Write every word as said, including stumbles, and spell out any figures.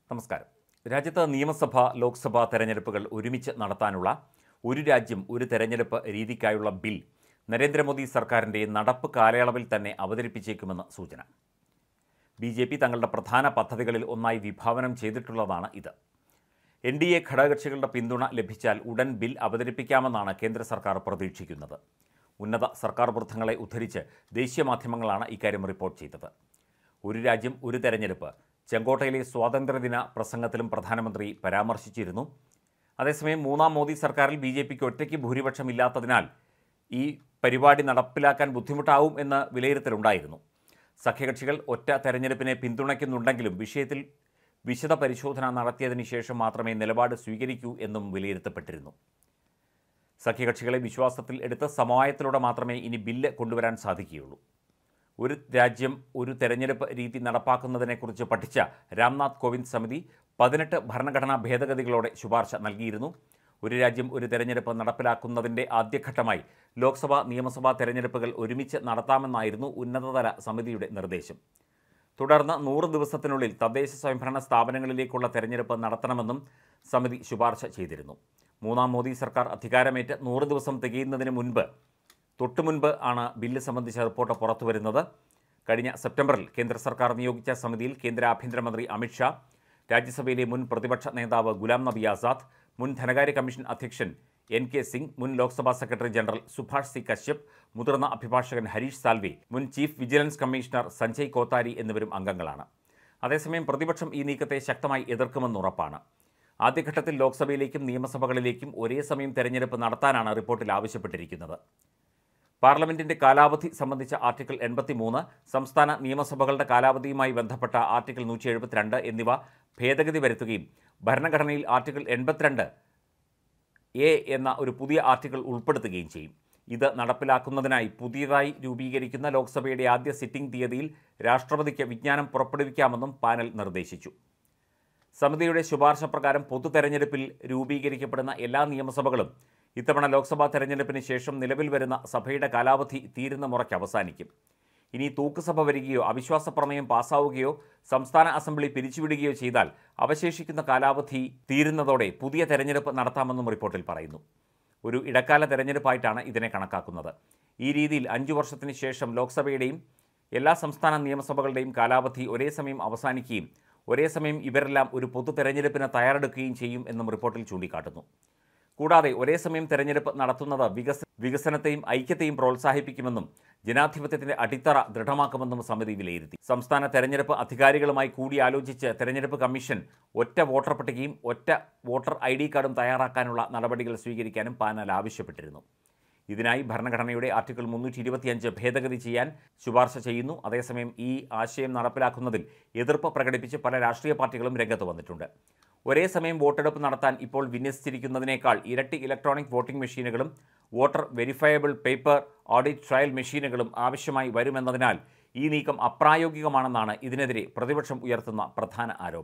നമസ്കാരം. രാജ്യത്ത് നിയമസഭ ലോക്സഭാ തെരഞ്ഞെടുപ്പുകൾ ഒരുമിച്ച് നടത്താനുള്ള ഒരു രാജ്യം ഒരു തെരഞ്ഞെടുപ്പ് രീതിക്കായുള്ള ബിൽ നരേന്ദ്രമോദി സർക്കാരിൻ്റെ നടപ്പ് കാലയളവിൽ തന്നെ അവതരിപ്പിച്ചേക്കുമെന്ന് സൂചന. ബി ജെ പി തങ്ങളുടെ പ്രധാന പദ്ധതികളിൽ ഒന്നായി വിഭാവനം ചെയ്തിട്ടുള്ളതാണ് ഇത്. എൻ ഡി എ ഘടകകക്ഷികളുടെ പിന്തുണ ലഭിച്ചാൽ ഉടൻ ബിൽ അവതരിപ്പിക്കാമെന്നാണ് കേന്ദ്ര സർക്കാർ പ്രതീക്ഷിക്കുന്നത്. ഉന്നത സർക്കാർ വൃത്തങ്ങളെ ഉദ്ധരിച്ച് ദേശീയ മാധ്യമങ്ങളാണ് ഇക്കാര്യം റിപ്പോർട്ട് ചെയ്തത്. ഒരു രാജ്യം ഒരു തെരഞ്ഞെടുപ്പ് ചെങ്കോട്ടയിലെ സ്വാതന്ത്ര്യദിന പ്രസംഗത്തിലും പ്രധാനമന്ത്രി പരാമർശിച്ചിരുന്നു. അതേസമയം മൂന്നാം മോദി സർക്കാരിൽ ബി ജെ പിക്ക് ഒറ്റയ്ക്ക് ഭൂരിപക്ഷമില്ലാത്തതിനാൽ ഈ പരിപാടി നടപ്പിലാക്കാൻ ബുദ്ധിമുട്ടാവും എന്ന വിലയിരുത്തലുണ്ടായിരുന്നു. സഖ്യകക്ഷികൾ ഒറ്റ തെരഞ്ഞെടുപ്പിനെ പിന്തുണയ്ക്കുന്നുണ്ടെങ്കിലും വിഷയത്തിൽ വിശദ പരിശോധന നടത്തിയതിനു ശേഷം മാത്രമേ നിലപാട് സ്വീകരിക്കൂ എന്നും വിലയിരുത്തപ്പെട്ടിരുന്നു. സഖ്യകക്ഷികളെ വിശ്വാസത്തിൽ എടുത്ത് സമവായത്തിലൂടെ മാത്രമേ ഇനി ബില്ല് കൊണ്ടുവരാൻ സാധിക്കുകയുള്ളൂ. ഒരു രാജ്യം ഒരു തെരഞ്ഞെടുപ്പ് രീതി നടപ്പാക്കുന്നതിനെക്കുറിച്ച് പഠിച്ച രാംനാഥ് കോവിന്ദ് സമിതി പതിനെട്ട് ഭരണഘടനാ ഭേദഗതികളോടെ ശുപാർശ നൽകിയിരുന്നു. ഒരു രാജ്യം ഒരു തെരഞ്ഞെടുപ്പ് നടപ്പിലാക്കുന്നതിൻ്റെ ആദ്യഘട്ടമായി ലോക്സഭാ നിയമസഭാ തെരഞ്ഞെടുപ്പുകൾ ഒരുമിച്ച് നടത്താമെന്നായിരുന്നു ഉന്നതതല സമിതിയുടെ നിർദ്ദേശം. തുടർന്ന് നൂറ് ദിവസത്തിനുള്ളിൽ തദ്ദേശ സ്വയംഭരണ സ്ഥാപനങ്ങളിലേക്കുള്ള തെരഞ്ഞെടുപ്പ് നടത്തണമെന്നും സമിതി ശുപാർശ ചെയ്തിരുന്നു. മൂന്നാം മോദി സർക്കാർ അധികാരമേറ്റ് നൂറ് ദിവസം തികയുന്നതിന് മുൻപ് തൊട്ടുമുൻപ് ആണ് ബില്ല് സംബന്ധിച്ച റിപ്പോർട്ട് പുറത്തുവരുന്നത്. കഴിഞ്ഞ സെപ്റ്റംബറിൽ കേന്ദ്ര സർക്കാർ നിയോഗിച്ച സമിതിയിൽ കേന്ദ്ര ആഭ്യന്തരമന്ത്രി അമിത്ഷാ, രാജ്യസഭയിലെ മുൻ പ്രതിപക്ഷ നേതാവ് ഗുലാം നബി ആസാദ്, മുൻ ധനകാര്യ കമ്മീഷൻ അധ്യക്ഷൻ എൻ കെ സിംഗ്, മുൻ ലോക്സഭാ സെക്രട്ടറി ജനറൽ സുഭാഷ് സി കശ്യപ്, മുതിർന്ന അഭിഭാഷകൻ ഹരീഷ് സാൽവെ, മുൻ chief vigilance commissioner Sanjay Kothari എന്നിവരും അംഗങ്ങളാണ്. അതേസമയം പ്രതിപക്ഷം ഈ നീക്കത്തെ ശക്തമായി എതിർക്കുമെന്ന് ഉറപ്പാണ്. ആദ്യഘട്ടത്തിൽ ലോക്സഭയിലേക്കും നിയമസഭകളിലേക്കും ഒരേ സമയം തെരഞ്ഞെടുപ്പ് നടത്താനാണ് റിപ്പോർട്ടിൽ ആവശ്യപ്പെട്ടിരിക്കുന്നത്. പാർലമെന്റിന്റെ കാലാവധി സംബന്ധിച്ച ആർട്ടിക്കിൾ എൺപത്തി മൂന്ന്, സംസ്ഥാന നിയമസഭകളുടെ കാലാവധിയുമായി ബന്ധപ്പെട്ട ആർട്ടിക്കിൾ നൂറ്റി എഴുപത്തിരണ്ട് എന്നിവ ഭേദഗതി വരുത്തുകയും ഭരണഘടനയിൽ ആർട്ടിക്കിൾ എൺപത്തിരണ്ട് എ എന്ന ഒരു പുതിയ ആർട്ടിക്കിൾ ഉൾപ്പെടുത്തുകയും ചെയ്യും. ഇത് നടപ്പിലാക്കുന്നതിനായി പുതിയതായി രൂപീകരിക്കുന്ന ലോക്സഭയുടെ ആദ്യ സിറ്റിംഗ് തീയതിയിൽ രാഷ്ട്രപതിക്ക് വിജ്ഞാനം പുറപ്പെടുവിക്കാമെന്നും പാനൽ നിർദ്ദേശിച്ചു. സമിതിയുടെ ശുപാർശ പ്രകാരം പൊതു തെരഞ്ഞെടുപ്പിൽ രൂപീകരിക്കപ്പെടുന്ന എല്ലാ നിയമസഭകളും ഇത്തവണ ലോക്സഭാ തെരഞ്ഞെടുപ്പിന് ശേഷം നിലവിൽ വരുന്ന സഭയുടെ കാലാവധി തീരുന്ന മുറയ്ക്ക് അവസാനിക്കും. ഇനി തൂക്കുസഭ വരികയോ അവിശ്വാസ പ്രമേയം പാസ്സാവുകയോ സംസ്ഥാന അസംബ്ലി പിരിച്ചുവിടുകയോ ചെയ്താൽ അവശേഷിക്കുന്ന കാലാവധി തീരുന്നതോടെ പുതിയ തെരഞ്ഞെടുപ്പ് നടത്താമെന്നും റിപ്പോർട്ടിൽ പറയുന്നു. ഒരു ഇടക്കാല തെരഞ്ഞെടുപ്പായിട്ടാണ് ഇതിനെ കണക്കാക്കുന്നത്. ഈ രീതിയിൽ അഞ്ചു വർഷത്തിന് ശേഷം ലോക്സഭയുടെയും എല്ലാ സംസ്ഥാന നിയമസഭകളുടെയും കാലാവധി ഒരേ സമയം അവസാനിക്കുകയും ഒരേ സമയം ഇവരെല്ലാം ഒരു പൊതു തെരഞ്ഞെടുപ്പിന് തയ്യാറെടുക്കുകയും ചെയ്യും എന്നും റിപ്പോർട്ടിൽ ചൂണ്ടിക്കാട്ടുന്നു. കൂടാതെ ഒരേ സമയം തെരഞ്ഞെടുപ്പ് നടത്തുന്നത് വികസ വികസനത്തെയും ഐക്യത്തെയും പ്രോത്സാഹിപ്പിക്കുമെന്നും ജനാധിപത്യത്തിന്റെ അടിത്തറ ദൃഢമാക്കുമെന്നും സമിതി വിലയിരുത്തി. സംസ്ഥാന തെരഞ്ഞെടുപ്പ് അധികാരികളുമായി കൂടിയാലോചിച്ച് തെരഞ്ഞെടുപ്പ് കമ്മീഷൻ ഒറ്റ വോട്ടർ പട്ടികയും ഒറ്റ വോട്ടർ ഐ ഡി കാർഡും തയ്യാറാക്കാനുള്ള നടപടികൾ സ്വീകരിക്കാനും പാനൽ ആവശ്യപ്പെട്ടിരുന്നു. ഇതിനായി ഭരണഘടനയുടെ ആർട്ടിക്കിൾ മുന്നൂറ്റി ഇരുപത്തിയഞ്ച് ഭേദഗതി ചെയ്യാൻ ശുപാർശ ചെയ്യുന്നു. അതേസമയം ഈ ആശയം നടപ്പിലാക്കുന്നതിൽ എതിർപ്പ് പ്രകടിപ്പിച്ച് പല രാഷ്ട്രീയ പാർട്ടികളും രംഗത്ത് വന്നിട്ടുണ്ട്. ഒരേ സമയം വോട്ടെടുപ്പ് നടത്താൻ ഇപ്പോൾ വിന്യസിച്ചിരിക്കുന്നതിനേക്കാൾ ഇരട്ടി ഇലക്ട്രോണിക് വോട്ടിംഗ് മെഷീനുകളും voter verifiable paper audit trail മെഷീനുകളും ആവശ്യമായി വരുമെന്നതിനാൽ ഈ നീക്കം അപ്രായോഗികമാണെന്നാണ് ഇതിനെതിരെ പ്രതിപക്ഷം ഉയർത്തുന്ന പ്രധാന ആരോപണം.